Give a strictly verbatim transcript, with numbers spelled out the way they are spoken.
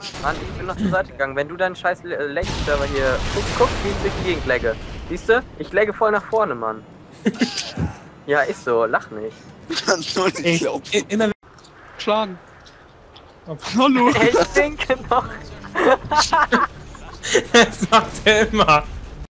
Mann, ich bin noch zur Seite gegangen. Wenn du deinen scheiß Lag-Server hier... Guck, guck, wie ich durch die Gegend lagge. Siehst du? Ich lagge voll nach vorne, Mann. Ja, ist so. Lach nicht. Kannst du nicht glauben. In, in der Schlagen. Hallo. Ich denke noch. Das macht er immer.